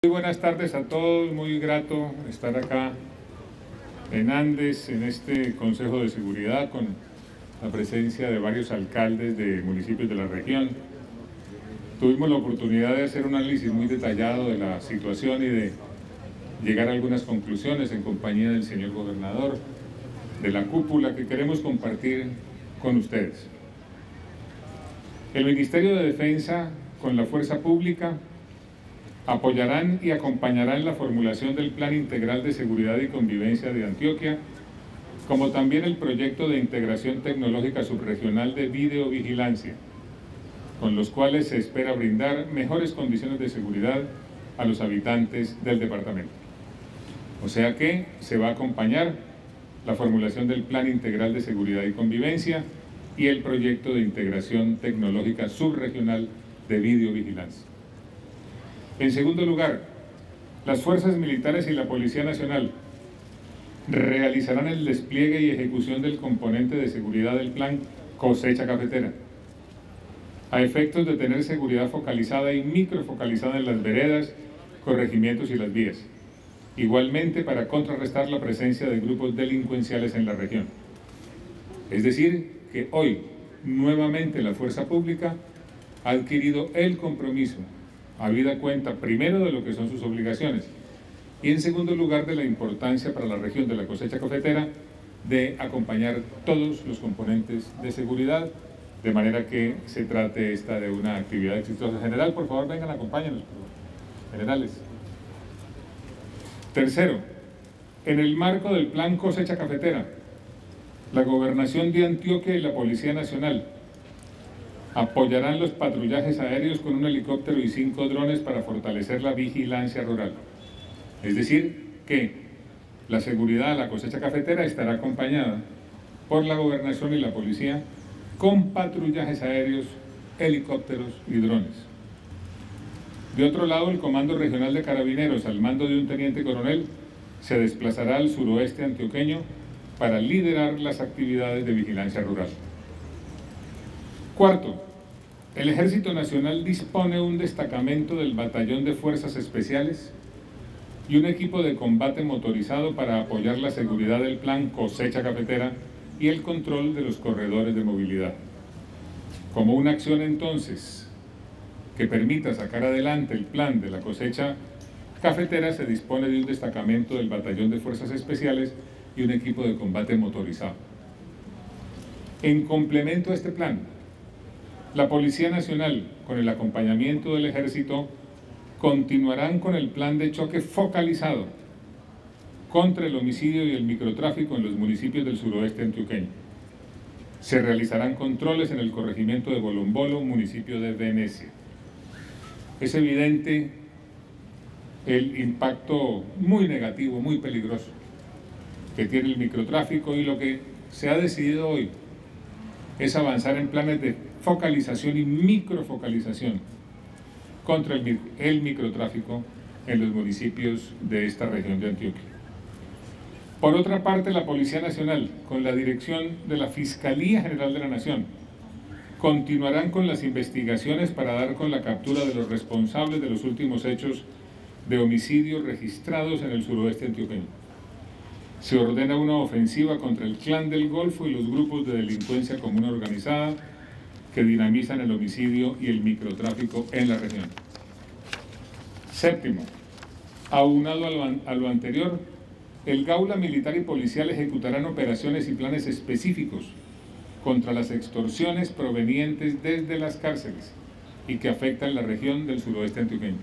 Muy buenas tardes a todos, muy grato estar acá en Andes, en este Consejo de Seguridad, con la presencia de varios alcaldes de municipios de la región. Tuvimos la oportunidad de hacer un análisis muy detallado de la situación y de llegar a algunas conclusiones en compañía del señor gobernador, de la cúpula que queremos compartir con ustedes. El Ministerio de Defensa, con la Fuerza Pública, apoyarán y acompañarán la formulación del Plan Integral de Seguridad y Convivencia de Antioquia, como también el proyecto de integración tecnológica subregional de videovigilancia, con los cuales se espera brindar mejores condiciones de seguridad a los habitantes del departamento. O sea que se va a acompañar la formulación del Plan Integral de Seguridad y Convivencia y el proyecto de integración tecnológica subregional de videovigilancia. En segundo lugar, las fuerzas militares y la Policía Nacional realizarán el despliegue y ejecución del componente de seguridad del plan Cosecha Cafetera, a efectos de tener seguridad focalizada y microfocalizada en las veredas, corregimientos y las vías. Igualmente para contrarrestar la presencia de grupos delincuenciales en la región. Es decir, que hoy nuevamente la Fuerza Pública ha adquirido el compromiso, habida cuenta primero de lo que son sus obligaciones y en segundo lugar de la importancia para la región de la cosecha cafetera de acompañar todos los componentes de seguridad, de manera que se trate esta de una actividad exitosa. General, por favor, vengan, acompáñenos, generales. Tercero, en el marco del plan Cosecha Cafetera, la Gobernación de Antioquia y la Policía Nacional apoyarán los patrullajes aéreos con un helicóptero y 5 drones para fortalecer la vigilancia rural. Es decir, que la seguridad de la cosecha cafetera estará acompañada por la Gobernación y la Policía con patrullajes aéreos, helicópteros y drones. De otro lado, el Comando Regional de Carabineros, al mando de un teniente coronel, se desplazará al suroeste antioqueño para liderar las actividades de vigilancia rural. Cuarto, el Ejército Nacional dispone de un destacamento del Batallón de Fuerzas Especiales y un equipo de combate motorizado para apoyar la seguridad del plan Cosecha Cafetera y el control de los corredores de movilidad. Como una acción entonces que permita sacar adelante el plan de la cosecha cafetera, se dispone de un destacamento del Batallón de Fuerzas Especiales y un equipo de combate motorizado. En complemento a este plan, la Policía Nacional, con el acompañamiento del Ejército, continuarán con el plan de choque focalizado contra el homicidio y el microtráfico en los municipios del suroeste antioqueño. Se realizarán controles en el corregimiento de Bolombolo, municipio de Venecia. Es evidente el impacto muy negativo, muy peligroso que tiene el microtráfico, y lo que se ha decidido hoy es avanzar en planes de focalización y microfocalización contra el microtráfico en los municipios de esta región de Antioquia. Por otra parte, la Policía Nacional, con la dirección de la Fiscalía General de la Nación, continuarán con las investigaciones para dar con la captura de los responsables de los últimos hechos de homicidio registrados en el suroeste antioqueño. Se ordena una ofensiva contra el Clan del Golfo y los grupos de delincuencia común organizada que dinamizan el homicidio y el microtráfico en la región. Séptimo, aunado a lo anterior, el Gaula Militar y Policial ejecutarán operaciones y planes específicos contra las extorsiones provenientes desde las cárceles y que afectan la región del suroeste antioqueño.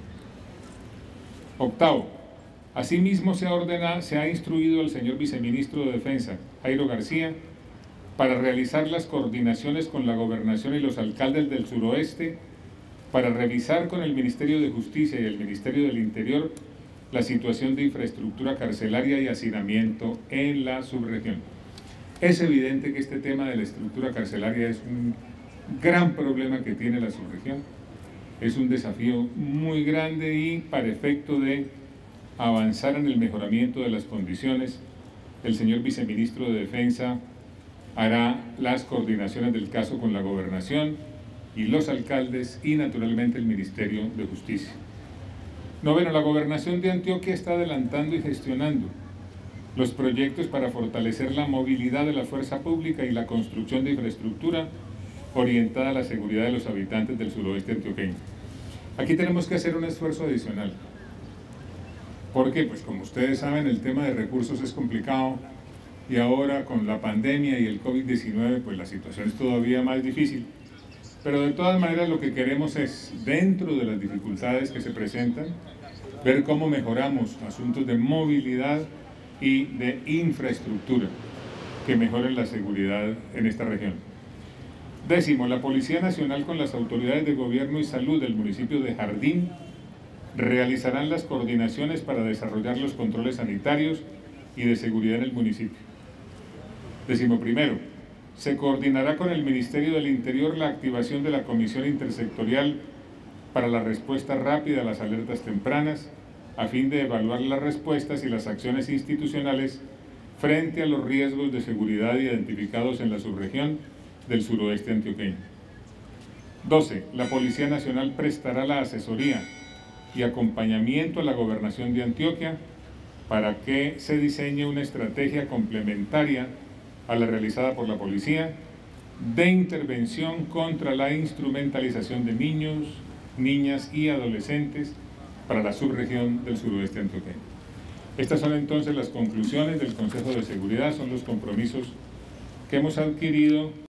Octavo, asimismo se ha instruido al señor Viceministro de Defensa, Jairo García, para realizar las coordinaciones con la Gobernación y los alcaldes del suroeste para revisar con el Ministerio de Justicia y el Ministerio del Interior la situación de infraestructura carcelaria y hacinamiento en la subregión. Es evidente que este tema de la estructura carcelaria es un gran problema que tiene la subregión. Es un desafío muy grande y para efecto de avanzar en el mejoramiento de las condiciones, el señor Viceministro de Defensa hará las coordinaciones del caso con la Gobernación y los alcaldes y naturalmente el Ministerio de Justicia. Noveno, la Gobernación de Antioquia está adelantando y gestionando los proyectos para fortalecer la movilidad de la fuerza pública y la construcción de infraestructura orientada a la seguridad de los habitantes del suroeste antioqueño. Aquí tenemos que hacer un esfuerzo adicional. ¿Por qué? Pues como ustedes saben, el tema de recursos es complicado y ahora con la pandemia y el COVID-19, pues la situación es todavía más difícil. Pero de todas maneras lo que queremos es, dentro de las dificultades que se presentan, ver cómo mejoramos asuntos de movilidad y de infraestructura que mejoren la seguridad en esta región. Décimo, la Policía Nacional con las autoridades de gobierno y salud del municipio de Jardín realizarán las coordinaciones para desarrollar los controles sanitarios y de seguridad en el municipio. Décimo primero, se coordinará con el Ministerio del Interior la activación de la Comisión Intersectorial para la respuesta rápida a las alertas tempranas, a fin de evaluar las respuestas y las acciones institucionales frente a los riesgos de seguridad identificados en la subregión del suroeste antioqueño. 12. La Policía Nacional prestará la asesoría y acompañamiento a la Gobernación de Antioquia para que se diseñe una estrategia complementaria a la realizada por la Policía de intervención contra la instrumentalización de niños, niñas y adolescentes para la subregión del suroeste antioqueño. Estas son entonces las conclusiones del Consejo de Seguridad, son los compromisos que hemos adquirido